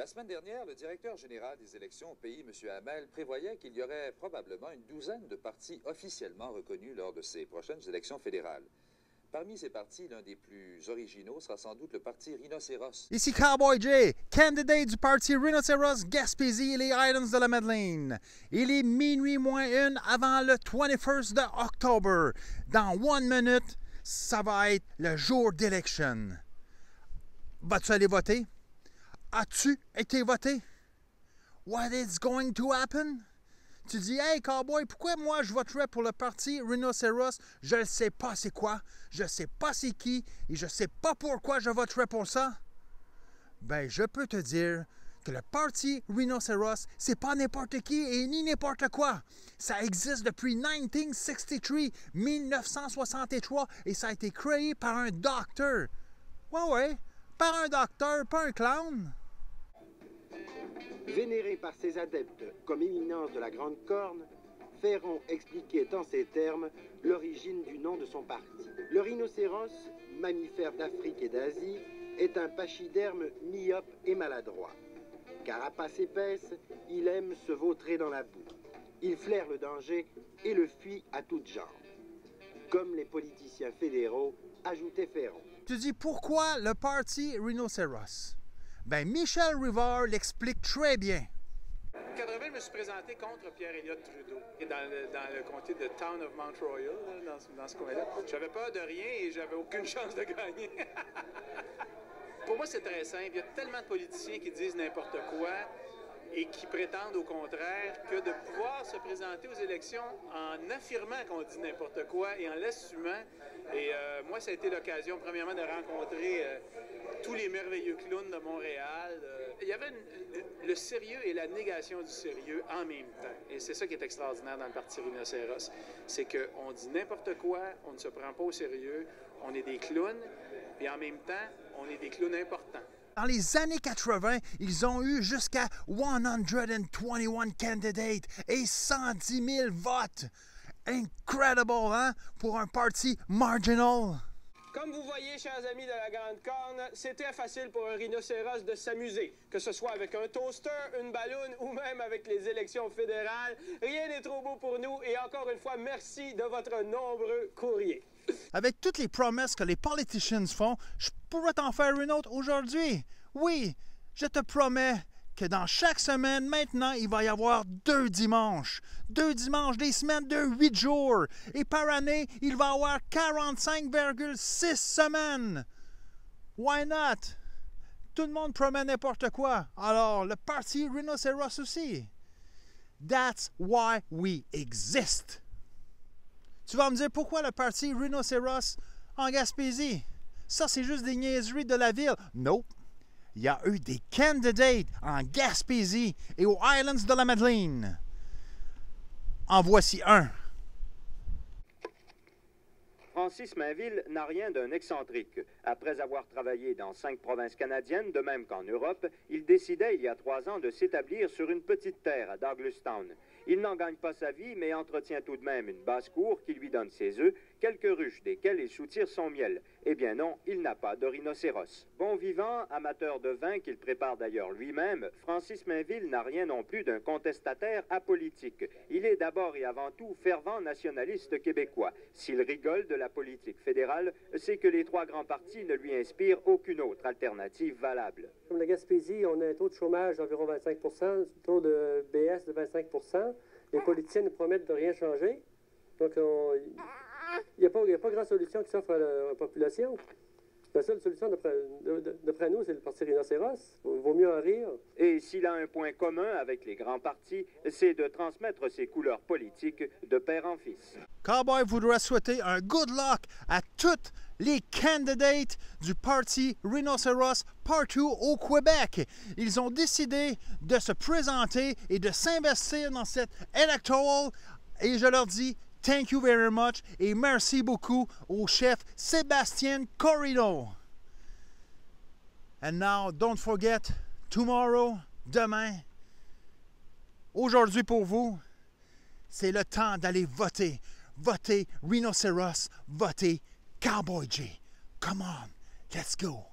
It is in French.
La semaine dernière, le directeur général des élections au pays, M. Hamel, prévoyait qu'il y aurait probablement une douzaine de partis officiellement reconnus lors de ces prochaines élections fédérales. Parmi ces partis, l'un des plus originaux sera sans doute le parti Rhinocéros. Ici Cowboy J, candidate du parti Rhinocéros Gaspésie et les Islands de la Madeleine. Il est minuit moins 1 avant le 21st d'octobre. Dans 1 minute, ça va être le jour d'élection. Vas-tu aller voter? As-tu été voté? What is going to happen? Tu dis, hey Cowboy, pourquoi moi je voterais pour le parti Rhinocéros? Je ne sais pas c'est quoi, je ne sais pas c'est qui, et je ne sais pas pourquoi je voterais pour ça. Ben, je peux te dire que le parti Rhinocéros, c'est pas n'importe qui et ni n'importe quoi. Ça existe depuis 1963, et ça a été créé par un docteur. Ouais, par un docteur, pas un clown. Vénéré par ses adeptes comme éminence de la Grande Corne, Ferron expliquait en ces termes l'origine du nom de son parti. Le rhinocéros, mammifère d'Afrique et d'Asie, est un pachyderme myope et maladroit. Carapace épaisse, il aime se vautrer dans la boue. Il flaire le danger et le fuit à toutes jambes. Comme les politiciens fédéraux, ajoutait Ferron. Tu dis pourquoi le parti Rhinocéros? Ben, Michel Rivard l'explique très bien. En 80, je me suis présenté contre Pierre-Éliott Trudeau, dans le comté de Town of Mount Royal, dans ce coin-là. J'avais peur de rien et j'avais aucune chance de gagner. Pour moi, c'est très simple. Il y a tellement de politiciens qui disent n'importe quoi et qui prétendent au contraire que de pouvoir se présenter aux élections en affirmant qu'on dit n'importe quoi et en l'assumant. Et moi, ça a été l'occasion, premièrement, de rencontrer tous les merveilleux clowns de Montréal. Il y avait le sérieux et la négation du sérieux en même temps. Et c'est ça qui est extraordinaire dans le parti Rhinocéros. C'est qu'on dit n'importe quoi, on ne se prend pas au sérieux, on est des clowns, et en même temps, on est des clowns importants. Dans les années 80, ils ont eu jusqu'à 121 candidates et 110 000 votes. Incredible, hein? Pour un parti marginal. Comme vous voyez, chers amis de la Grande Corne, c'est très facile pour un rhinocéros de s'amuser. Que ce soit avec un toaster, une balloune ou même avec les élections fédérales. Rien n'est trop beau pour nous et encore une fois, merci de votre nombreux courriers. Avec toutes les promesses que les politicians font, je pourrais t'en faire une autre aujourd'hui. Oui, je te promets que dans chaque semaine, maintenant, il va y avoir 2 dimanches. 2 dimanches des semaines de 8 jours. Et par année, il va y avoir 45,6 semaines. Why not? Tout le monde promet n'importe quoi. Alors, le parti Rhinocéros aussi. That's why we exist. Tu vas me dire pourquoi le parti Rhinocéros en Gaspésie? Ça, c'est juste des niaiseries de la ville. Nope. Il y a eu des candidates en Gaspésie et aux Islands de la Madeleine. En voici un. Francis Mainville n'a rien d'un excentrique. Après avoir travaillé dans 5 provinces canadiennes, de même qu'en Europe, il décidait il y a 3 ans de s'établir sur une petite terre à Douglastown. Il n'en gagne pas sa vie, mais entretient tout de même une basse-cour qui lui donne ses œufs, quelques ruches desquelles il soutire son miel. Eh bien non, il n'a pas de rhinocéros. Bon vivant, amateur de vin qu'il prépare d'ailleurs lui-même, Francis Mainville n'a rien non plus d'un contestataire apolitique. Il est d'abord et avant tout fervent nationaliste québécois. S'il rigole de la politique fédérale, c'est que les 3 grands partis ne lui inspirent aucune autre alternative valable. Comme la Gaspésie, on a un taux de chômage d'environ 25 %, un taux de BS de 25 %. Les politiciens nous promettent de rien changer. Donc, il n'y a pas grande solution qui s'offre à la population. La seule solution, d'après nous, c'est le parti Rhinocéros. Il vaut mieux en rire. Et s'il a un point commun avec les grands partis, c'est de transmettre ses couleurs politiques de père en fils. Cowboy voudrait souhaiter un good luck à toutes les candidates du parti Rhinocéros partout au Québec. Ils ont décidé de se présenter et de s'investir dans cette électorale. Et je leur dis thank you very much et merci beaucoup au chef Sébastien Corrido. And now, don't forget, tomorrow, demain, aujourd'hui pour vous, c'est le temps d'aller voter. Votez Rhinocéros, votez Cowboy J. Come on, let's go.